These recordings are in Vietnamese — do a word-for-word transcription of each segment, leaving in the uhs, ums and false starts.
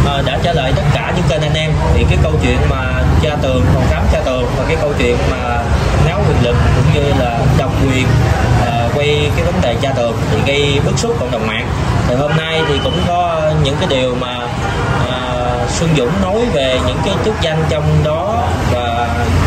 uh, đã trả lời tất cả những kênh anh em. Thì cái câu chuyện mà Cha Tường, phòng khám Cha Tường và cái câu chuyện mà ngáo quyền lực cũng như là độc quyền uh, quay cái vấn đề Cha Tường thì gây bức xúc cộng đồng mạng. Thì hôm nay thì cũng có những cái điều mà uh, Xuân Dũng nói về những cái chức danh trong đó, và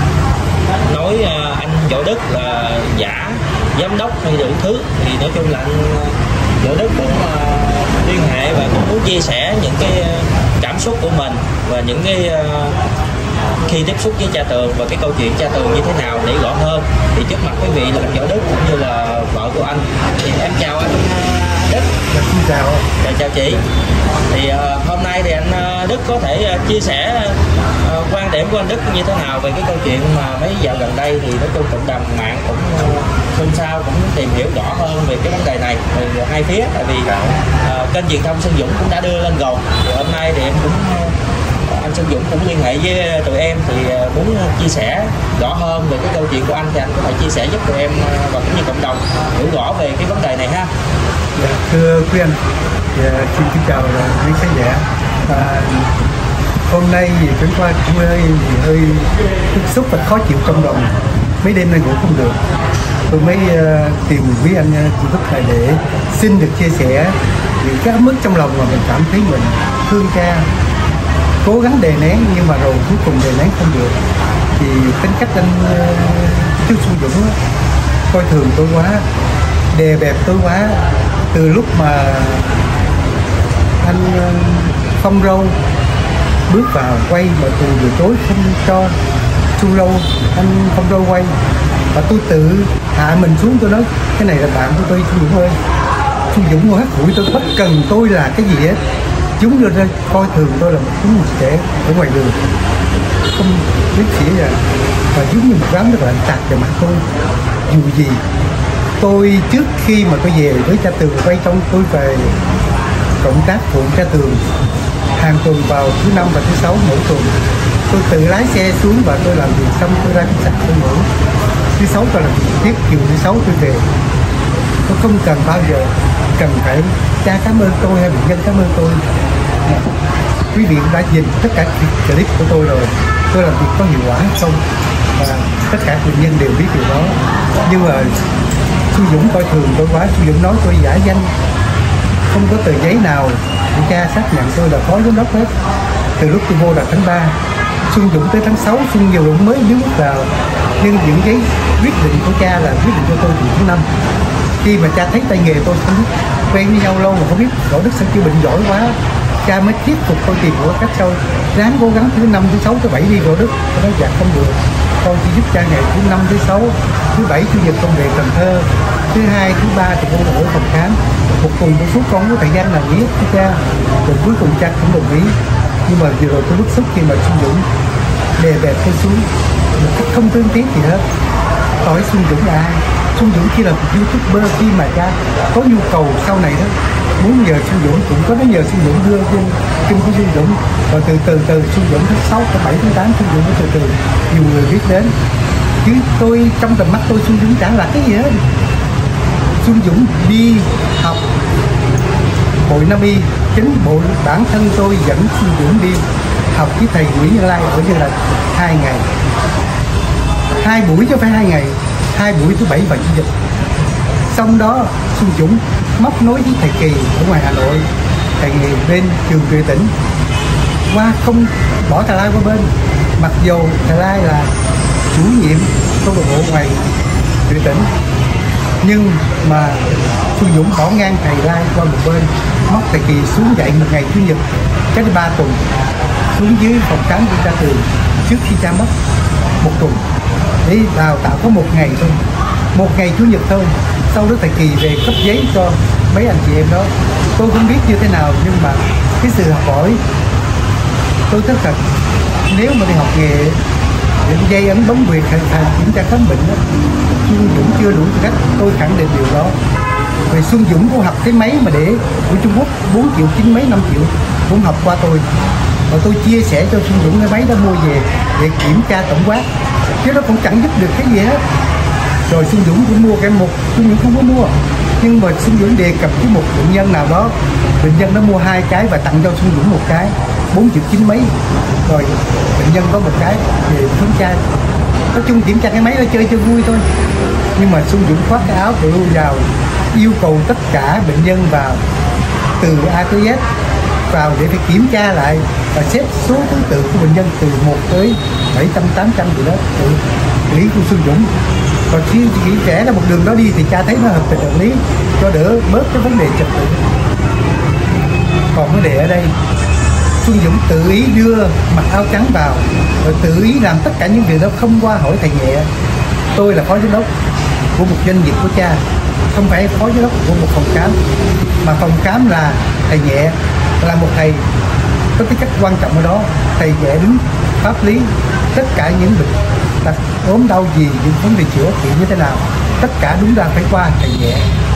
nói uh, anh Võ Đức là giả giám đốc hay đủ thứ. Thì nói chung là anh Võ Đức cũng uh, liên hệ và cũng muốn chia sẻ những cái cảm xúc của mình và những cái uh, khi tiếp xúc với Cha Tường và cái câu chuyện Cha Tường như thế nào để rõ hơn. Thì trước mặt quý vị là anh Võ Đức cũng như là vợ của anh. Thì em chào anh Đức. Xin chào. Dạ, chào chị. Thì uh, hôm nay thì anh uh, Đức có thể uh, chia sẻ uh, quan điểm của anh Đức như thế nào về cái câu chuyện mà mấy dạo gần đây thì nói chung cộng đồng mạng cũng uh, xôn xao, cũng tìm hiểu rõ hơn về cái vấn đề này từ hai phía. Tại vì uh, kênh truyền thông Xuân Dũng cũng đã đưa lên rồi. Thì hôm nay thì em cũng uh, anh Xuân Dũng cũng liên hệ với tụi em thì muốn chia sẻ rõ hơn về cái câu chuyện của anh, thì anh có thể chia sẻ giúp tụi em và cũng như cộng đồng hiểu rõ về cái vấn đề này ha. Dạ, thưa quý anh, dạ, xin kính chào quý khán giả. À, hôm nay thì chúng qua cũng hơi hơi bức xúc và khó chịu trong lòng. Mấy đêm nay ngủ không được, tôi mới uh, tìm quý anh uh, Đức này để xin được chia sẻ những cái ấm ức trong lòng mà mình cảm thấy mình thương cha, cố gắng đè nén nhưng mà rồi cuối cùng đè nén không được. Thì tính cách anh Trương Xuân Dũng coi thường tôi quá, đè bẹp tôi quá. Từ lúc mà anh Phong Râu bước vào quay mà tôi từ chối không cho Xuân Râu, anh Phong Râu quay, và tôi tự hạ mình xuống, tôi nói cái này là bạn của tôi Xuân Dũng ơi. Xuân Dũng ngồi hắt bụi tôi, bất cần tôi là cái gì hết, chúng đưa ra coi thường tôi là một chúng trẻ ở ngoài đường không biết gì là, và giống như một đám rất là tạt vào mặt tôi. Dù gì tôi trước khi mà tôi về với Cha Tường quay trong, tôi về cộng tác phụ Cha Tường hàng tuần vào thứ năm và thứ sáu mỗi tuần. Tôi tự lái xe xuống và tôi làm việc xong tôi ra khách sạn tôi ngủ. Thứ sáu tôi làm việc tiếp, chiều thứ sáu tôi về. Tôi không cần bao giờ cần phải cha cảm ơn tôi hay bệnh nhân cảm ơn tôi. Quý vị đã nhìn tất cả clip của tôi rồi, tôi làm việc có hiệu quả hay không, và tất cả bệnh nhân đều biết điều đó. Nhưng mà Xuân Dũng coi thường tôi quá. Xuân Dũng nói tôi giả danh, không có tờ giấy nào để cha xác nhận tôi là phó giám đốc hết. Từ lúc tôi vô là tháng ba, Xuân Dũng tới tháng sáu Xuân Dũng mới bước vào, nhưng những giấy quyết định của cha là quyết định cho tôi từ tháng năm. Khi mà cha thấy tay nghề tôi không biết, quen với nhau lâu mà không biết Võ Đức sao chưa bệnh giỏi quá, cha mới thuyết phục tôi tìm hiểu cách sau, ráng cố gắng thứ năm, thứ sáu, thứ bảy đi Võ Đức. Tôi nói dạ không được, con chỉ giúp cha ngày thứ năm, thứ sáu, thứ bảy, chủ nhật con về Cần Thơ, thứ hai, thứ ba thì con ở phòng khám. Một tuần tôi suốt con có thời gian làm việc với cha, rồi cuối cùng cha cũng đồng ý. Nhưng mà vừa rồi tôi bức xúc khi mà Xuân Dũng đè bẹp tôi xuống một cách không tương tiếc gì hết. Hỏi Xuân Dũng là ai? Xuân Dũng chỉ là một YouTuber. Khi mà cha có nhu cầu sau này đó muốn nhờ Xuân Dũng cũng có, nó nhờ Xuân Dũng đưa trên kênh của Xuân Dũng, rồi từ từ từ Xuân Dũng tháng sáu, tháng bảy, tháng tám Xuân Dũng mới từ từ nhiều người biết đến. Chứ tôi trong tầm mắt tôi Xuân Dũng chẳng là cái gì hết. Xuân Dũng đi học Hội Nam Y, chính bộ bản thân tôi dẫn Xuân Dũng đi học với thầy Nguyễn Như Lai ở như là hai ngày, hai buổi chứ không phải hai ngày, hai buổi thứ bảy và chủ nhật. Xong đó Xuân Dũng móc nối với thầy Kỳ ở ngoài Hà Nội, thầy nghề bên trường Tuệ Tĩnh, qua không bỏ thầy Lai qua bên, mặc dù thầy Lai là chủ nhiệm câu lạc bộ ngoài Tuệ Tĩnh, nhưng mà Xuân Dũng bỏ ngang thầy Lai qua một bên, móc thầy Kỳ xuống dạy một ngày chủ nhật, cách ba tuần xuống dưới phòng khám của Cha Tường trước khi cha mất một tuần, để đào tạo có một ngày thôi, một ngày chủ nhật thôi. Sau đó thầy Kỳ về cấp giấy cho mấy anh chị em đó. Tôi không biết như thế nào, nhưng mà cái sự học hỏi tôi rất là, nếu mà đi học nghề những dây ấn bấm quyền hay là kiểm tra khám bệnh đó, Xuân Dũng chưa đủ tư cách, tôi khẳng định điều đó. Vì Xuân Dũng cũng học cái máy mà để của Trung Quốc bốn triệu chín mấy năm triệu cũng học qua tôi, và tôi chia sẻ cho Xuân Dũng cái máy đó mua về để kiểm tra tổng quát, chứ nó cũng chẳng giúp được cái gì hết. Rồi Xuân Dũng cũng mua cái một, Xuân Dũng không có mua, Nhưng mà Xuân Dũng đề cập với một bệnh nhân nào đó, bệnh nhân nó mua hai cái và tặng cho Xuân Dũng một cái, bốn triệu chín mấy, rồi bệnh nhân có một cái về kiểm tra. Nói chung kiểm tra cái máy nó chơi cho vui thôi. Nhưng mà Xuân Dũng khoác cái áo blue vào, yêu cầu tất cả bệnh nhân vào từ A tới Z vào để phải kiểm tra lại và xếp số thứ tự của bệnh nhân từ một tới bảy trăm tám trăm gì đó, tự lý của Xuân Dũng. Còn khi chỉ rẽ ra một đường đó đi thì cha thấy nó hợp tình hợp lý, cho đỡ bớt cái vấn đề trật tự. Còn vấn đề ở đây, Xuân Dũng tự ý đưa mặc áo trắng vào rồi tự ý làm tất cả những việc đó không qua hỏi thầy nhẹ. Tôi là phó giám đốc của một doanh nghiệp của cha, không phải phó giám đốc của một phòng khám, mà phòng khám là thầy nhẹ, là một thầy có cái cách quan trọng ở đó. Thầy nhẹ đứng pháp lý tất cả những bệnh đặt ốm đau gì, những vấn đề chữa trị như thế nào, tất cả đúng ra phải qua thầy nhẹ.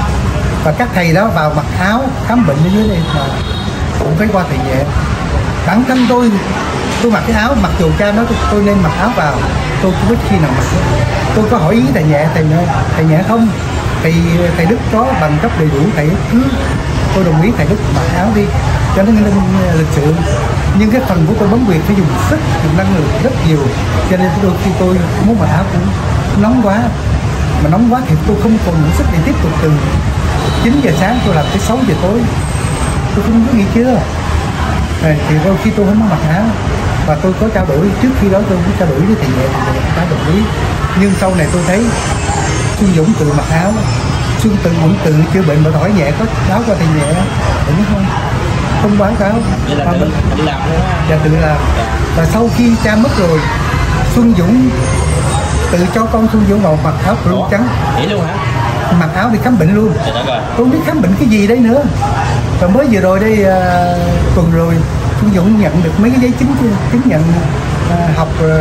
Và các thầy đó vào mặc áo khám bệnh như thế này mà cũng phải qua thầy nhẹ. Bản thân tôi tôi mặc cái áo, mặc dù cha nói tôi, tôi nên mặc áo vào, tôi không biết khi nào mặc. Tôi có hỏi ý thầy nhẹ, thầy nhẹ thầy nhẹ không, thầy thầy Đức có bằng cấp đầy đủ, thầy cứ tôi đồng ý thầy Đức mặc áo đi cho nó nên lịch sự. Nhưng cái phần của tôi bấm huyệt phải dùng sức, dùng năng lượng rất nhiều, cho nên đôi khi tôi muốn mặc áo cũng nóng quá, mà nóng quá thì tôi không còn đủ sức để tiếp tục. Từ chín giờ sáng tôi làm tới sáu giờ tối, tôi không có nghỉ chưa. À, thì đôi khi tôi không mặc áo, và tôi có trao đổi trước khi đó, tôi có trao đổi với thầy nhẹ, thầy đã đồng ý. Nhưng sau này tôi thấy Xuân Dũng tự mặc áo, Xuân tự Dũng tự chữa bệnh, mà hỏi nhẹ có áo qua thầy nhẹ đúng không? Không quảng cáo, vậy là à, tự, mình, tự làm luôn á. và tự làm. Và sau khi cha mất rồi, Xuân Dũng tự cho con Xuân Dũng vào mặc áo blue trắng. Vậy luôn hả? Mặc áo đi khám bệnh luôn. Trời đất ơi. Tôi không biết khám bệnh cái gì đấy nữa. Và mới vừa rồi đây uh, tuần rồi Xuân Dũng nhận được mấy cái giấy chứng chứng nhận uh, học uh,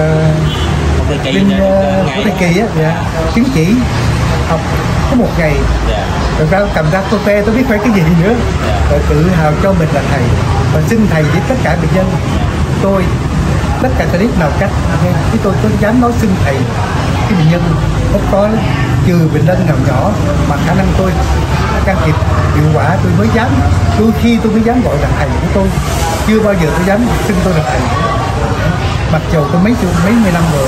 Thầy kỳ bên uh, của thầy kỳ á, dạ. Chứng chỉ học có một ngày. Dạ. Rồi ra cầm ra tô pe, tôi biết phải cái gì nữa. Dạ. Rồi tự hào cho mình là thầy và xưng thầy với tất cả bệnh nhân. Tôi tất cả clip nào cách chứ tôi có dám nói xưng thầy cái bệnh nhân không có, trừ bệnh nhân nào nhỏ mà khả năng tôi can thiệp hiệu quả tôi mới dám, đôi khi tôi mới dám gọi là thầy của tôi, chưa bao giờ tôi dám xưng tôi là thầy, mặc dù tôi mấy chục mấy mươi năm rồi.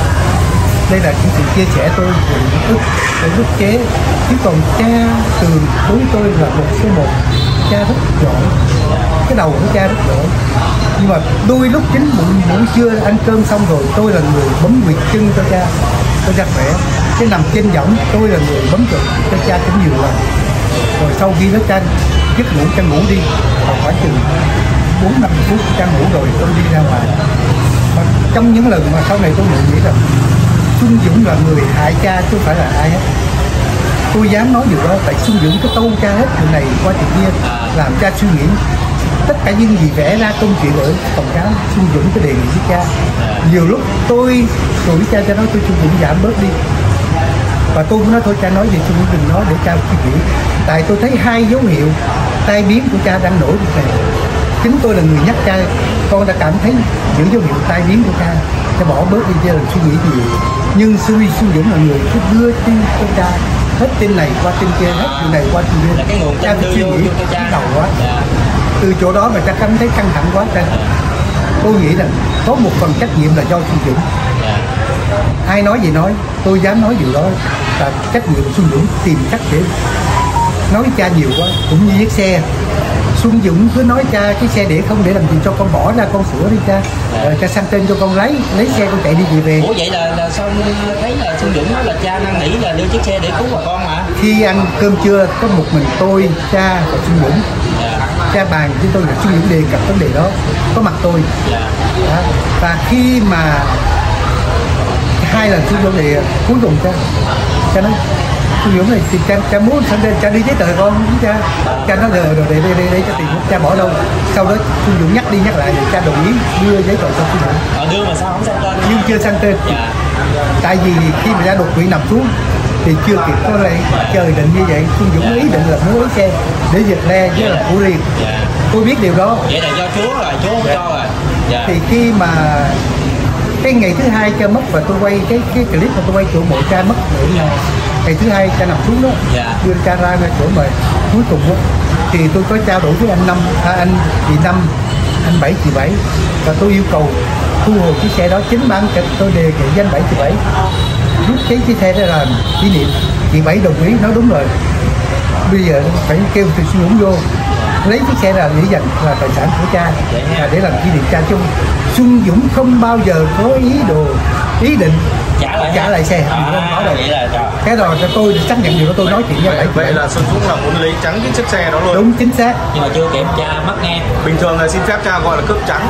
Đây là những sự chia sẻ tôi về ức về ức chế, chứ còn cha Tường đối với tôi là một số một, cha rất giỏi, cái đầu của cha rất giỏi. Nhưng mà đôi lúc chính buổi buổi trưa ăn cơm xong rồi tôi là người bấm huyệt chân cho cha, cho cha khỏe. Cái nằm trên võng tôi là người bấm chuột cho cha cũng nhiều lần. Rồi sau khi đó cha giấc ngủ, cha ngủ đi, và khoảng chừng bốn năm phút cha ngủ rồi tôi đi ra ngoài. Và trong những lần mà sau này tôi nghĩ rằng Xuân Dũng là người hại cha chứ không phải là ai hết. Tôi dám nói điều đó tại Xuân Dũng có tâu cha hết chuyện này qua chuyện kia, làm cha suy nghĩ. Tất cả những gì vẽ ra công chuyện ở phòng khám, Xuân Dũng có đề nghị với cha. Nhiều lúc tôi rồi với cha cha nói tôi Xuân Dũng giảm bớt đi, và tôi cũng nói thôi cha nói gì Xuân Dũng đừng nói để cha suy nghĩ. Tại tôi thấy hai dấu hiệu tai biến của cha đang nổi này. Chính tôi là người nhắc cha, con đã cảm thấy những dấu hiệu tai biến của cha, cha bỏ bớt đi cho suy nghĩ nhiều. Nhưng Xuân Dũng là người cứ đưa tin cho cha, hết tin này qua tin kia, hết chuyện này qua chuyện kia. Là cái nguồn cha phải suy nghĩ cái đầu quá. Dạ. Từ chỗ đó mà cha cảm thấy căng thẳng quá. Cha, tôi nghĩ rằng có một phần trách nhiệm là do Xuân Dũng. Dạ. Ai nói gì nói, tôi dám nói điều đó là trách nhiệm Xuân Dũng tìm cách để nói cha nhiều quá, cũng như chiếc xe. Xuân Dũng cứ nói cha cái xe để không để làm gì, cho con bỏ ra con sửa đi cha, dạ. Rồi cha sang tên cho con lấy lấy xe con chạy đi về về. Ủa vậy là, là sao thấy là Xuân Dũng nói là cha năn nỉ là đưa chiếc xe để cứu bà con hả? Khi ăn cơm trưa có một mình tôi, cha và Xuân Dũng. Dạ. Cha bàn với tôi là Xuân Dũng đề cập vấn đề đó, có mặt tôi. Dạ. Đó. Và khi mà hai lần Xuân Dũng thì cuối cùng cha cha nói Xuân Dũng này thì cha, cha muốn sang đây cha đi giấy tờ con với cha. Cha nói rồi rồi để để để, để cho tiền cha bỏ đâu. Sau đó Xuân Dũng nhắc đi nhắc lại thì cha đồng ý đưa giấy tờ cho Xuân Dũng. Ờ, đưa mà sao không sang tên? Nhưng chưa sang tên. Dạ. Tại vì khi mà cha đột quỵ nằm xuống thì chưa kịp có lại chờ định như vậy, Xuân Dũng ý định là muốn lấy xe để giật le với là của riêng. Dạ. Tôi biết điều đó. Vậy là do Chúa rồi, Chúa không dạ. cho rồi. Dạ. Thì khi mà cái ngày thứ hai cha mất và tôi quay cái cái clip mà tôi quay chỗ mộ cha mất ở nhà ngày thứ hai cha nằm xuống đó, Dạ. đưa cha ra ngay chỗ mà cuối cùng đó, thì tôi có trao đổi với anh Năm, à, anh chị Năm, anh Bảy chị Bảy, và tôi yêu cầu thu hồi chiếc xe đó. Chính bản thân tôi đề nghị với anh Bảy chị Bảy rút cái chiếc xe đó làm kỷ niệm. Chị Bảy đồng ý, nói đúng rồi, bây giờ phải kêu từ Xuân Dũng vô lấy chiếc xe ra để dành là tài sản của cha, là để làm kỷ niệm cha chung. Xuân Dũng không bao giờ có ý đồ ý định trả lại, trả lại xe, à, không có đâu. vậy là trời. Cái rồi tôi xác nhận điều đó, tôi nói chuyện với Bảy. Vậy là Xuân Dũng là muốn lấy trắng cái chiếc xe đó luôn. Đúng, chính xác. Nhưng mà chưa kiểm tra mất nghe. Bình thường là xin phép cha gọi là cướp trắng.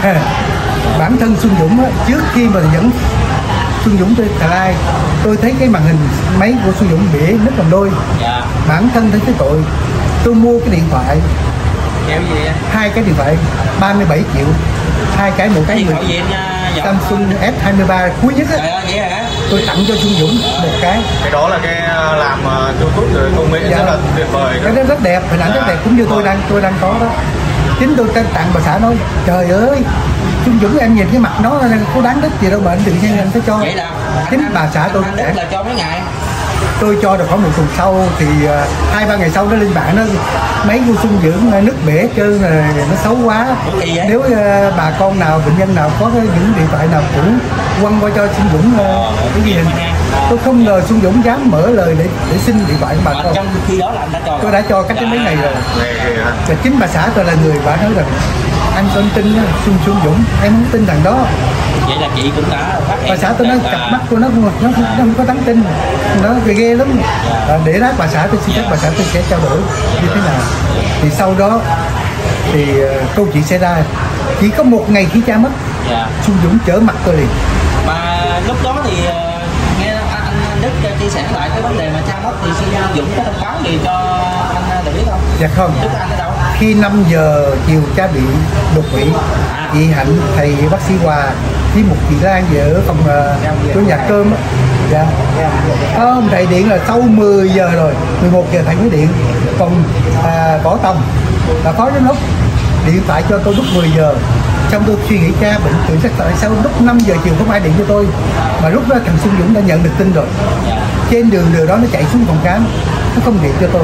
Bản thân Xuân Dũng á, trước khi mà dẫn Xuân Dũng tới Thà Lai, tôi thấy cái màn hình máy của Xuân Dũng bể nứt làm đôi. Dạ. Bản thân thấy cái tội, tôi mua cái điện thoại, Kéo gì vậy? hai cái điện thoại ba mươi bảy triệu, hai cái, một cái Điện mười. thoại gì anh Dũng? Samsung S hai mươi ba cuối nhất á, Trời ơi, vậy hả? tôi tặng cho Xuân Dũng một cái. Cái đó là cái làm uh, YouTube rồi công nghệ Dạ. rất là tuyệt vời. Cái đó rất đẹp, hình ảnh rất đẹp, cũng như tôi đang tôi đang có đó. Chính tôi tặng bà xã nói, trời ơi Xuân Dũng, anh nhìn cái mặt nó có đáng đích gì đâu mà anh tự nhiên anh phải cho. Vậy là Chính bà xã tôi anh Đức là cho mấy ngày. tôi cho được khoảng một tuần sau thì uh, hai ba ngày sau nó lên mạng nó mấy cô Xuân Dưỡng uh, nứt bể trơn rồi, nó xấu quá. Nếu uh, bà con nào, bệnh nhân nào có cái, những điện thoại nào cũ quăng qua cho Xuân Dũng uh, cái gì hình. Tôi không ngờ Xuân Dũng dám mở lời để để xin điện thoại của bà Mà con. trong khi đó là anh đã cho. Tôi đã cho cách đến mấy ngày rồi. Ghê ghê hả? Và chính bà xã tôi là người bà nói rằng anh con tin đó, Xuân Xuân Dũng, em không tin thằng đó. Vậy là chị cũng đã phát hiện. Bà xã tôi nói và- cặp mắt của nó nó, nó, nó không có đáng tin, nó ghê ghê lắm. À, để đó bà xã tôi xin phép bà xã tôi sẽ trao đổi như thế nào. Thì sau đó thì uh, câu chuyện xảy ra chỉ có một ngày khi cha mất, Dạ. Xuân Dũng trở mặt tôi liền. Mà lúc đó thì ờ, nghe anh, anh Đức chia sẻ lại cái vấn đề mà cha mất thì Xuân Dũng có thông báo gì cho anh được biết không? Dạ không. Đức anh ở đâu? Khi năm giờ chiều cha bị đột quỵ, chị Hạnh, thầy bác sĩ Hòa với một chị Lan về ở phòng uh, chỗ nhà cơm á. Dạ. Không, thầy điện là sau mười giờ rồi, mười một giờ thầy mới điện. Còn à, Võ Tòng là phó giám đốc điện thoại cho tôi lúc mười giờ. Xong tôi suy nghĩ cha bệnh tự chắc tại sao lúc năm giờ chiều không ai điện cho tôi, mà lúc đó thằng Xuân Dũng đã nhận được tin rồi. Trên đường đường đó nó chạy xuống phòng khám, nó không điện cho tôi.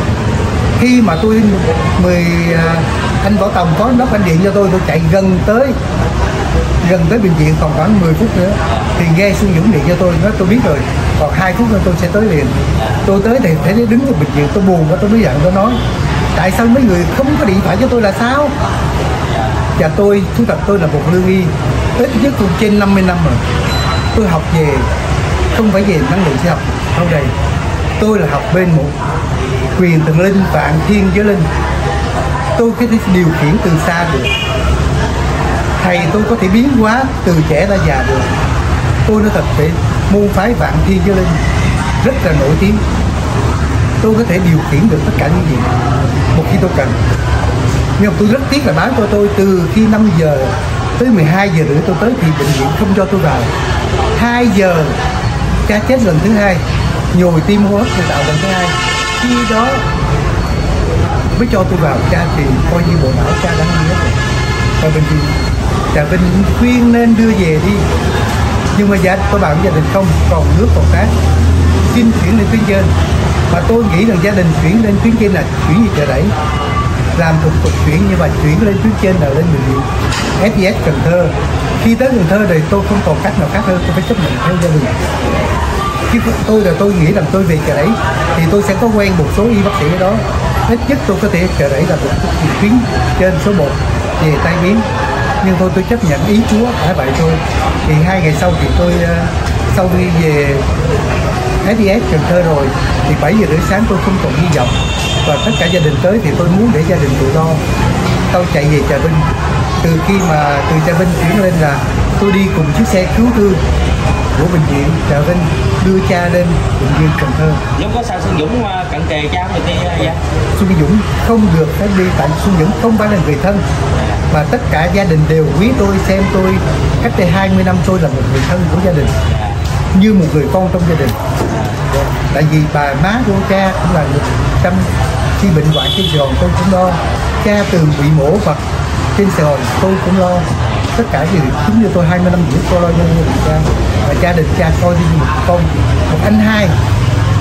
Khi mà tôi mười à, anh Võ Tòng có đốc anh điện cho tôi, tôi chạy gần tới gần tới bệnh viện, còn khoảng mười phút nữa thì nghe Xuân Dũng điện cho tôi, nói tôi biết rồi, còn hai phút nữa tôi sẽ tới liền. Tôi tới thì thấy đứng ở bệnh viện, tôi buồn quá, tôi mới giận, tôi nói tại sao mấy người không có điện thoại cho tôi là sao? Và tôi thú thật tôi là một lương y ít nhất cũng trên năm mươi năm rồi. Tôi học về không phải về năng lượng sinh học đâu đây, tôi là học bên một quyền thần linh, vạn thiên giới linh. Tôi có thể điều khiển từ xa được, thầy tôi có thể biến hóa từ trẻ ra già được. Tôi nói thật vậy, môn phái vạn thiên giới linh rất là nổi tiếng. Tôi có thể điều khiển được tất cả những gì một khi tôi cần. Nhưng mà tôi rất tiếc là bán cho tôi từ khi năm giờ tới mười hai giờ rưỡi tôi tới thì bệnh viện không cho tôi vào. hai giờ cha chết lần thứ hai, nhồi tim hô hấp nhân tạo lần thứ hai, khi đó mới cho tôi vào. Cha thì coi như bộ não cha đã hết rồi. Và bệnh viện Trà Vinh khuyên nên đưa về đi, nhưng mà gia tôi bảo với gia đình không, còn nước còn khác, xin chuyển lên tuyến trên. Mà tôi nghĩ rằng gia đình chuyển lên tuyến trên là chuyển như Chợ Đẩy, làm thủ tục chuyển, nhưng mà chuyển lên tuyến trên là lên bệnh viện ét vê ét Cần Thơ. Khi tới Cần Thơ thì tôi không còn cách nào khác hơn, tôi phải chấp nhận theo gia đình. Chứ tôi là tôi nghĩ rằng tôi về Chợ Đẩy thì tôi sẽ có quen một số y bác sĩ ở đó, ít nhất tôi có thể Chợ Đẩy là một tuyến trên số một về tai biến. Nhưng thôi tôi chấp nhận ý Chúa phải vậy thôi. Thì hai ngày sau thì tôi uh, sau khi về ét vê ét Cần Thơ rồi thì bảy giờ rưỡi sáng tôi không còn hy vọng, và tất cả gia đình tới thì tôi muốn để gia đình tự lo. Tôi chạy về Trà Vinh, từ khi mà từ Trà Vinh chuyển lên là tôi đi cùng chiếc xe cứu thương của bệnh viện Trà Vinh đưa cha lên bệnh viện Cần Thơ. Lúc có sao Xuân Dũng cận kề cha người đi vậy? Xuân Dũng không được phép đi, tại Xuân Dũng không phải là người thân, mà tất cả gia đình đều quý tôi, xem tôi cách đây hai mươi năm tôi là một người thân của gia đình, như một người con trong gia đình. Tại vì bà má của cha cũng là một trăm khi bệnh hoạn trên Sài Gòn tôi cũng lo, cha Tường bị mổ vật trên Sài Gòn tôi cũng lo, tất cả gì cũng như tôi hai mươi năm rưỡi tôi lo cho gia đình cha, và gia đình cha coi như một con, một anh hai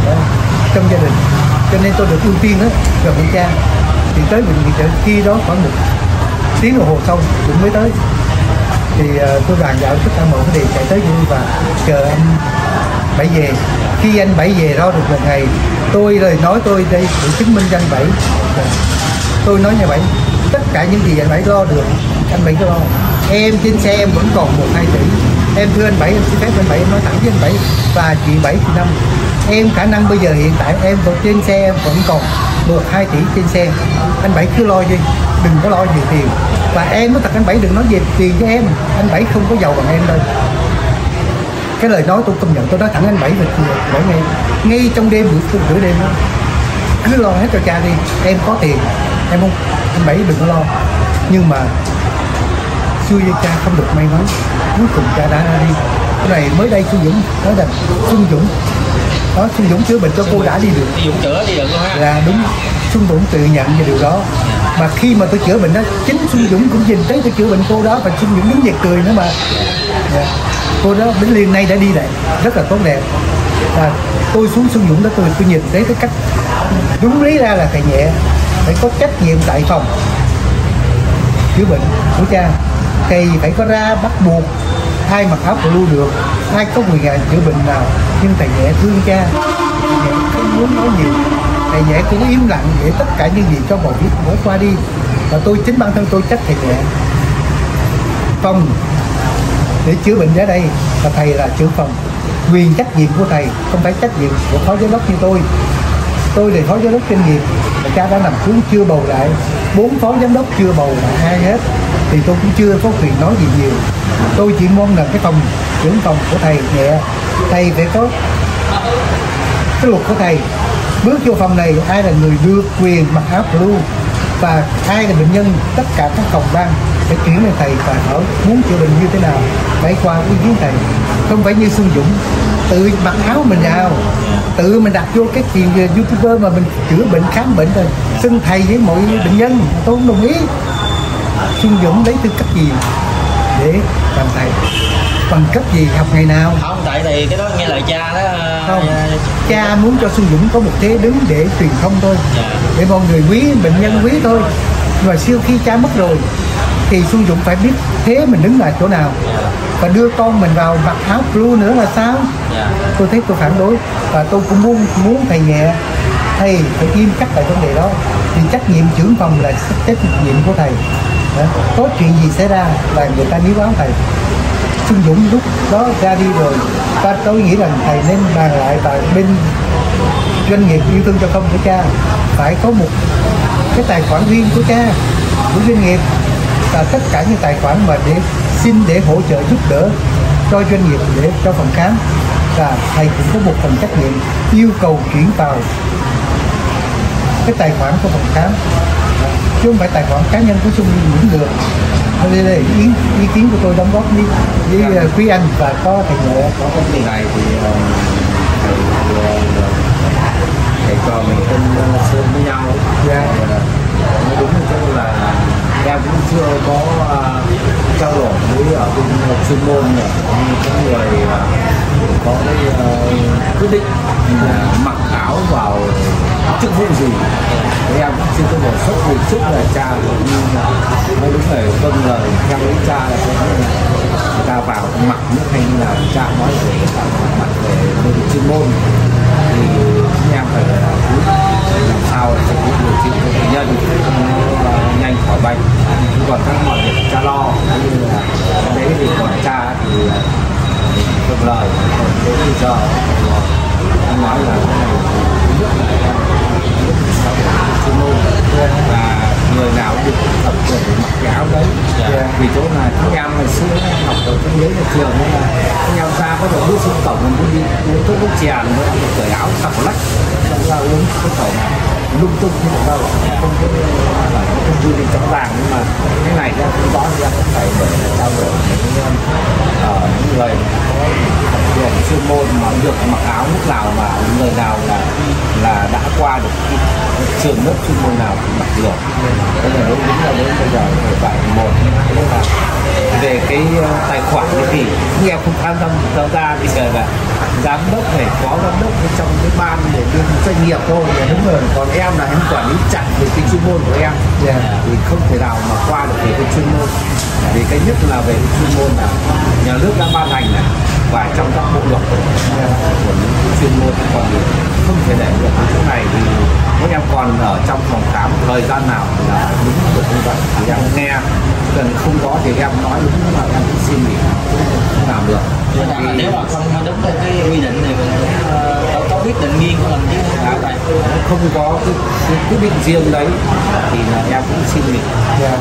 đó, trong gia đình, cho nên tôi được ưu tiên đó gần ông cha. Thì tới bệnh viện chợ khi đó khoảng một tiếng đồng hồ sau cũng mới tới, thì uh, tôi bàn giao tất cả mọi vấn đề chạy tới vui và chờ anh Bảy về. Khi anh Bảy về đó được một ngày, tôi lời nói tôi đây để chứng minh cho anh Bảy. Tôi nói nha Bảy, tất cả những gì anh Bảy lo được anh Bảy có lo. Em trên xe em vẫn còn một hai tỷ, em thưa anh Bảy, em xin phép anh Bảy em nói thẳng với anh Bảy và chị Bảy chị Năm, em khả năng bây giờ hiện tại em vẫn trên xe em vẫn còn một hai tỷ trên xe. Anh Bảy cứ lo đi, đừng có lo nhiều tiền. Và em nói thật anh Bảy đừng nói về tiền cho em, anh Bảy không có giàu bằng em đâu. Cái lời nói tôi công nhận, tôi nói thẳng anh Bảy về Bảy ngay ngay trong đêm bữa bữa đêm đó, cứ lo hết cho cha đi, em có tiền em không, anh Bảy đừng có lo. Nhưng mà xui cho cha không được may mắn, cuối cùng cha đã ra đi. Cái này mới đây Xuân Dũng nói rằng Xuân Dũng đó, Xuân Dũng chữa bệnh cho cô đã đi được. Dũng chữa đi được luôn ha. Là đúng, Xuân Dũng tự nhận về điều đó. Mà khi mà tôi chữa bệnh đó, chính Xuân Dũng cũng nhìn thấy tôi chữa bệnh cô đó, và Xuân Dũng đứng về cười nữa mà. Yeah. Cô đó đến liền nay đã đi lại rất là tốt đẹp. Và tôi xuống Xuân Dũng đó tôi tôi nhìn thấy cái cách đúng lý ra là thầy nhẹ phải có trách nhiệm tại phòng chữa bệnh của cha. Thầy phải có ra bắt buộc ai mặc áo blue được, ai có quyền hạn chữa bệnh nào, nhưng thầy nhẹ thương cha, thầy nhẹ không muốn nói nhiều, thầy nhẹ cũng im lặng để tất cả những gì cho vào biết bỏ qua đi. Và tôi chính bản thân tôi trách thầy nhẹ. Phòng để chữa bệnh ở đây và thầy là trưởng phòng, quyền trách nhiệm của thầy không phải trách nhiệm của phó giám đốc như tôi. Tôi là phó giám đốc chuyên nghiệp và cha đã nằm xuống chưa bầu lại, bốn phó giám đốc chưa bầu lại ai hết, thì tôi cũng chưa có quyền nói gì nhiều. Tôi chỉ mong là cái phòng trưởng phòng của thầy nhẹ, thầy phải có cái luật của thầy. Bước vô phòng này ai là người được quyền mặc áo blue và ai là bệnh nhân, tất cả các phòng ban phải chuyển lên thầy và hỏi muốn chữa bệnh như thế nào phải qua ý kiến thầy, không phải như Xuân Dũng tự mặc áo mình vào, tự mình đặt vô cái chuyện YouTuber mà mình chữa bệnh khám bệnh rồi xưng thầy với mọi bệnh nhân, tôi không đồng ý. Xuân Dũng lấy tư cách gì để làm thầy, bằng cấp gì, học ngày nào? Không, tại thì cái đó nghe lời cha đó. Không, cha muốn cho Xuân Dũng có một thế đứng để truyền thông thôi, dạ. để mọi người quý, bệnh nhân quý thôi. Và sau khi cha mất rồi thì Xuân Dũng phải biết thế mình đứng là chỗ nào, dạ. và đưa con mình vào mặc áo blue nữa là sao? Dạ. Tôi thấy tôi phản đối, và tôi cũng muốn muốn thầy nhẹ, thầy phải nghiêm khắc tại vấn đề đó. Thì trách nhiệm trưởng phòng là trách nhiệm của thầy. Đó. Có chuyện gì xảy ra là người ta níu báo thầy. Xuân Dũng lúc đó ra đi rồi, ta tôi nghĩ rằng thầy nên bàn lại tại bên doanh nghiệp yêu thương cho công của cha phải có một cái tài khoản riêng của cha, của doanh nghiệp, và tất cả những tài khoản mà để xin để hỗ trợ giúp đỡ cho doanh nghiệp, để cho phòng khám, và thầy cũng có một phần trách nhiệm yêu cầu chuyển vào cái tài khoản của phòng khám, chứ không phải tài khoản cá nhân của Xuân Dũng được. Đây là ý, ý kiến của tôi đóng góp với, với quý anh và có thầy nhẹ. Có vấn đề này thì thầy thầy trò mình tên Sơn với nhau. Dạ. Nói đúng chứ là em cũng chưa có uh, trao đổi với ở bên chuyên môn này, có người uh, có cái uh, quyết định là mặc áo vào chức vụ gì. Thì em cũng chưa có một xuất gì trước là cha cũng mấy đúng người vâng lời theo ý cha là người ta vào mặc nước hay như là cha nói về người ta mặc về bên chuyên môn thì em phải làm sao để cho điều trị cho bệnh nhân nhanh khỏi bệnh. Còn các mọi việc cha lo như là đấy thì còn cha thì thuận lợi. Còn đến bây giờ anh nói là cái này rất là chuyên môn và người nào được tập được mặc cái áo đấy. Yeah. Vì chỗ là chúng em ngày xưa học ở cái đấy là trường nên là chúng em ra có thể bước xuống cổng mình đi uống thuốc uống chè mới được cởi áo tập lách xong ra uống cái cổng lung tung như vậy đâu, không có phải không quy định rõ ràng, nhưng mà cái này ra không rõ ra cũng phải để trao đổi với uh, những người có đường chuyên môn mà được mặc áo lúc nào và người nào là là đã qua được trường lớp chuyên môn nào mặc được. Thế là đúng là đến bây giờ phải phải một là về cái tài khoản cái gì nghe không tham tâm tham gia bây giờ là giám đốc này, phó giám đốc trong cái ban để bên doanh nghiệp thôi. Dạ, đúng rồi. Còn em là em quản lý chặt về cái chuyên môn của em. Dạ. Thì không thể nào mà qua được về cái chuyên môn. Vì cái nhất là về cái chuyên môn là nhà nước đã ban hành này, và trong các bộ luật của những cái chuyên môn còn thì không thể để được cái chỗ này. Thì nếu em còn ở trong phòng khám thời gian nào là đúng được như vậy thì em nghe, cần không có thì em nói đúng mà em cũng xin nghỉ, không làm được. Vì nếu mà không đúng theo cái quy định thì mình cũng uh, có quyết định riêng của mình chứ không phải không có cái, cái quyết định riêng đấy thì là em cũng xin nghỉ. Dạ.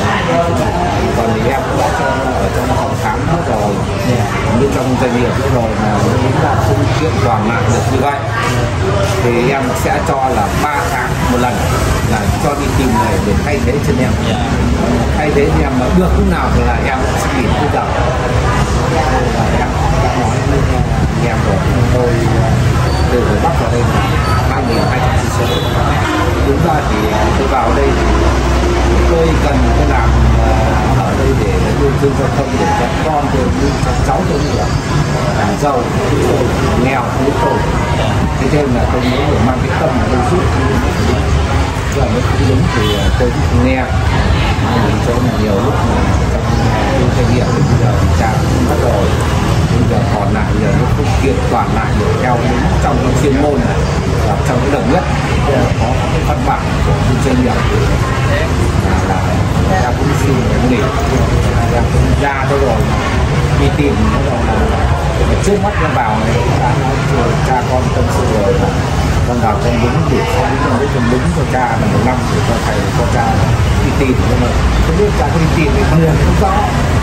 Còn thì em cũng đã cho ở trong phòng khám hết rồi, như trong doanh nghiệp nữa rồi, mà nếu là không kiện toàn lại được như vậy thì em sẽ cho là ba tháng một lần là cho đi tìm người để thay thế cho em. Yeah. Thay thế cho em mà được lúc nào thì là em sẽ nghỉ bây giờ. Là em đã nói với em rồi, tôi từ người Bắc vào đây ba nghìn hai trăm cây số. Đúng ra thì tôi vào đây tôi cần cái làm ở đây để nuôi thương giao thông để cho con tôi, cho cháu tôi như vậy, làm giàu, nghèo không biết tôi. Thế nên là tôi muốn được mang cái tâm mà tôi giúp. Và nếu không đúng thì tôi cũng không nghe. Vì chỗ là nhiều lúc mà trong doanh nghiệp thì bây giờ cha cũng mất rồi. Bây giờ còn lại giờ nó không kiện toàn lại được theo đúng trong cái chuyên môn này, và trong cái đồng nhất có cái văn bản của doanh nghiệp là em cũng xin nghỉ, em cũng ra thôi rồi đi tìm nó rồi là trước mắt nó vào này đã nói rồi cha con tâm sự rồi là con vào con đúng thì không đúng con đúng đúng cho cha là một năm để cho thầy cho cha đi tìm, nhưng mà không biết cha có đi tìm thì không không rõ.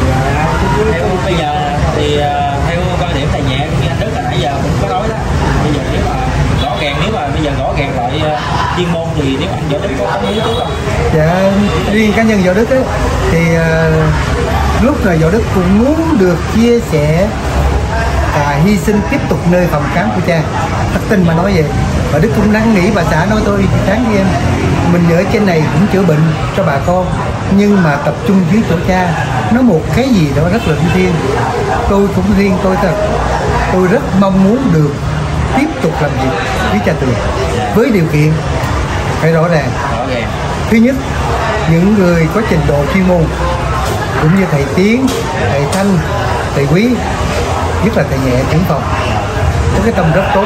Theo bây giờ thì uh, theo quan điểm thầy nhẹ cũng như anh Đức là nãy giờ cũng có nói đó, bây giờ nếu mà rõ ràng nếu mà bây giờ rõ ràng loại uh, chuyên môn thì nếu anh Võ Đức có có ý trước không? Dạ, riêng cá nhân Võ Đức ấy, thì uh, lúc này Võ Đức cũng muốn được chia sẻ và hy sinh tiếp tục nơi phòng khám của cha. Thật tình mà nói vậy. Và Đức cũng năn nỉ bà xã nói tôi tháng đi em, mình ở trên này cũng chữa bệnh cho bà con, nhưng mà tập trung dưới chỗ cha, nó một cái gì đó rất là linh thiêng. Tôi cũng riêng tôi thật, tôi rất mong muốn được tiếp tục làm việc với cha Tường, với điều kiện phải rõ ràng. Thứ nhất, những người có trình độ chuyên môn cũng như thầy Tiến, thầy Thanh, thầy Quý, nhất là thầy Nhẹ trưởng phòng có cái tâm rất tốt.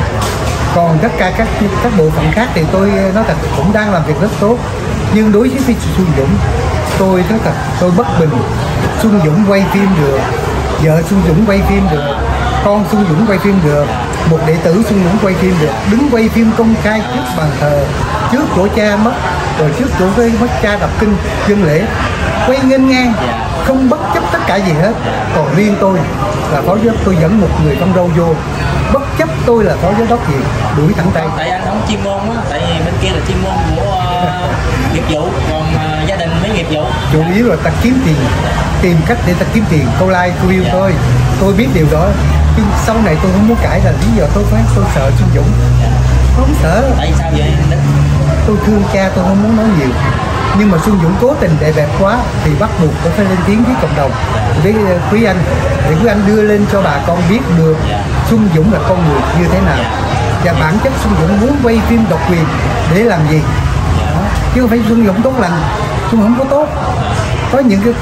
Còn tất cả các các bộ phận khác thì tôi nói thật cũng đang làm việc rất tốt, nhưng đối với Phi Xuân Dũng tôi nói thật tôi bất bình. Xuân Dũng quay phim được, vợ Xuân Dũng quay phim được, con Xuân Dũng quay phim được, một đệ tử Xuân Dũng quay phim được, đứng quay phim công khai trước bàn thờ, trước chỗ cha mất, rồi trước chỗ cái mất cha đọc kinh dân lễ, quay nghênh ngang, không bất chấp tất cả gì hết. Còn riêng tôi là phó giám đốc, tôi dẫn một người con râu vô, bất chấp tôi là phó giám đốc gì đuổi thẳng tay. Tại anh không chuyên môn á, tại vì bên kia là chuyên môn của uh, nghiệp vụ, còn uh, gia đình mới nghiệp vụ. Chủ yếu là ta kiếm tiền, tìm cách để ta kiếm tiền, câu like, câu view thôi. Tôi biết điều đó, nhưng sau này tôi không muốn cãi là lý do tôi phải tôi sợ Xuân Dũng. Không sợ. Tại sao vậy? Tôi thương cha, tôi không muốn nói nhiều. Nhưng mà Xuân Dũng cố tình đẹp đẹp quá thì bắt buộc tôi phải lên tiếng với cộng đồng, với quý anh, để quý anh đưa lên cho bà con biết được Xuân Dũng là con người như thế nào, và bản chất Xuân Dũng muốn quay phim độc quyền để làm gì đó. Chứ không phải Xuân Dũng tốt lành, Xuân không có tốt. Có những cái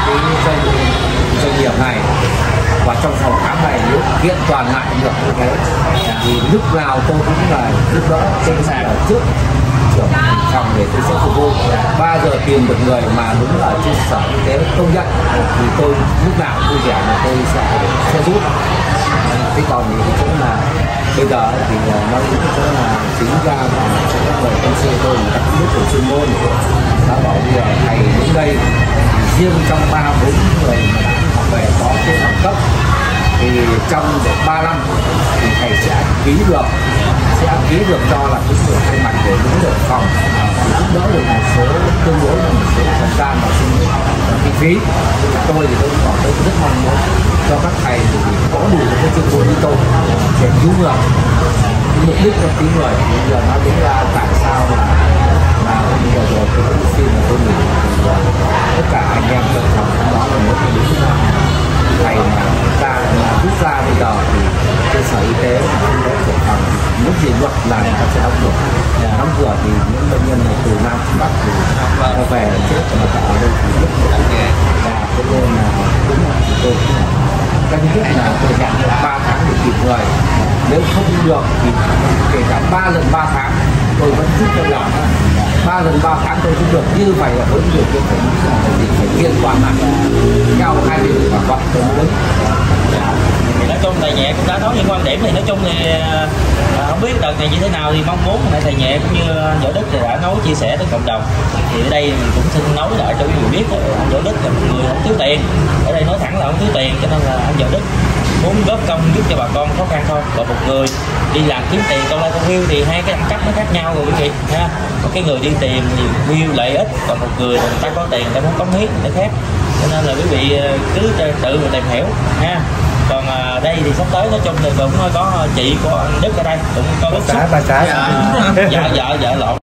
doanh nghiệp này và trong phòng khám này nếu kiện toàn lại được như thế thì lúc nào tôi cũng là lúc đó trên sàn ở trước trưởng phòng để tôi sẽ phục vụ. Ba giờ tìm được người mà đúng là trên sở y tế công nhận thì tôi lúc nào vui vẻ mà tôi sẽ sẽ giúp. Thế còn thì cái chỗ là bây giờ thì nói những cái chỗ là chính ra và các người công sư tôi đã biết về chuyên môn đã bảo bây giờ thầy đến đây thì riêng trong ba bốn người mà đã học về có cái học cấp thì trong được ba năm thì thầy sẽ ký được sẽ ký được cho là cái sự thay mặt để đứng được phòng thì giúp đỡ được một số tương đối là một số thời gian và kinh phí. Tôi thì tôi còn tôi rất mong muốn cho các thầy thì có đủ cái chuyên môn như tôi để cứu người. Cái mục đích là cứu người thì bây giờ nói đến là tại sao là là bây giờ rồi tôi cũng xin là tôi nghĩ thì tất cả anh em trong phòng đó là một cái đúng là thầy mà ra mà rút ra bây giờ thì cơ sở y tế không có cửa phòng, lúc gì luật là người ta sẽ đóng cửa. Đóng cửa thì những bệnh nhân này từ Nam Bắc từ ra về chết mà ở đây thì rất là nhẹ, và cho nên là đúng là chúng tôi cái thứ nhất là tôi giảm được ba tháng để kịp thời, nếu không được thì kể cả ba lần ba tháng tôi vẫn giúp cho làm ba lần ba tháng tôi cũng được, như vậy là với điều kiện phải phải liên quan lại nhau hai bên và quan tôi mới thì nói chung thầy Nhẹ cũng đã nói những quan điểm thì nói chung thì à, không biết đợt này như thế nào thì mong muốn thầy Nhẹ cũng như anh Võ Đức thì đã nói chia sẻ tới cộng đồng, thì ở đây mình cũng xin nói lại cho quý vị biết anh Võ Đức là một người không thiếu tiền, ở đây nói thẳng là không thiếu tiền, cho nên là anh Võ Đức muốn góp công giúp cho bà con khó khăn thôi. Còn một người đi làm kiếm tiền công lao công view thì hai cái đẳng cấp nó khác nhau rồi quý vị ha. Một cái người đi tìm thì view lợi ích, còn một người là người ta có tiền người ta muốn cống hiến để khác, cho nên là quý vị cứ tự mình tìm hiểu ha. Còn à, đây thì sắp tới nói chung thì cũng có chị của anh Đức ở đây cũng có bức xúc. Bà xã, bà xã. Dạ, dạ, dạ, dạ lộn.